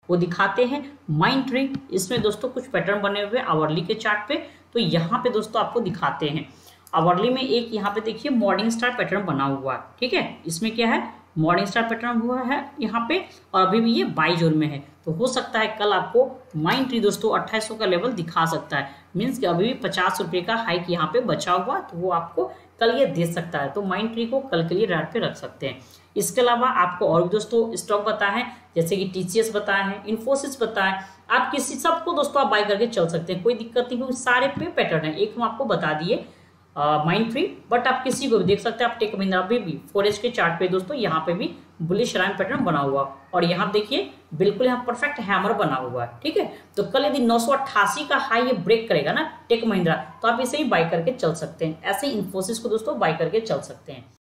वो दिखाते हैं। माइंड ट्री, इसमें दोस्तों कुछ पैटर्न बने हुए आवरली के चार्ट पे, तो यहाँ पे दोस्तों आपको दिखाते हैं। आवरली में एक यहाँ पे देखिए मॉर्निंग स्टार पैटर्न बना हुआ है, ठीक है। इसमें क्या है, मॉर्निंग स्टार पैटर्न हुआ है यहाँ पे, और अभी भी ये बाई जोन में है। तो हो सकता है कल आपको माइंड ट्री दोस्तों 2800 का लेवल दिखा सकता है। मीन्स कि अभी भी 50 रुपये का हाइक यहाँ पे बचा हुआ, तो वो आपको कल ये दे सकता है। तो माइंड ट्री को कल के लिए रात पे रख सकते हैं। इसके अलावा आपको और भी दोस्तों स्टॉक बताए हैं, जैसे कि टीसीएस बताए हैं, इन्फोसिस बताए। आप किसी सबको दोस्तों आप बाय करके चल सकते हैं, कोई दिक्कत नहीं, क्योंकि सारे पे पैटर्न है। एक हम आपको बता दिए माइंड ट्री, बट आप किसी को भी देख सकते हैं। आप टेक महिंद्रा भी 4H के चार्ट पे दोस्तों यहाँ पे भी बुलिश लाइन पैटर्न बना हुआ, और यहाँ देखिए बिल्कुल यहाँ परफेक्ट हैमर बना हुआ है, ठीक है। तो कल यदि 988 का हाई ये ब्रेक करेगा ना टेक महिंद्रा, तो आप इसे ही बाय करके चल सकते हैं। ऐसे ही इन्फोसिस को दोस्तों बाय करके चल सकते हैं।